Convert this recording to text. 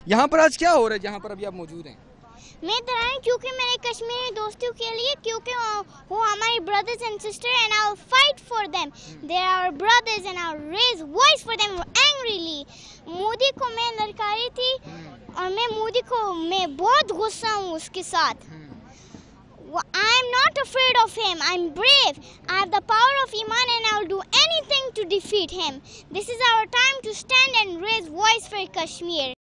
यहाँ पर आज क्या हो रहा है जहाँ पर अभी आप मौजूद हैं? मैं इधर आई क्योंकि मेरे कश्मीरी दोस्तों के लिए, क्योंकि वो हमारे brothers and sister and I will fight for them. They are our brothers and I will raise voice for them angrily. Modi को मैं लड़का रही थी और मैं बहुत गुस्सा हूँ उसके साथ। I am not afraid of him. I am brave. I have the power of Iman and I will do anything to defeat him. This is our time to stand and raise voice for Kashmir.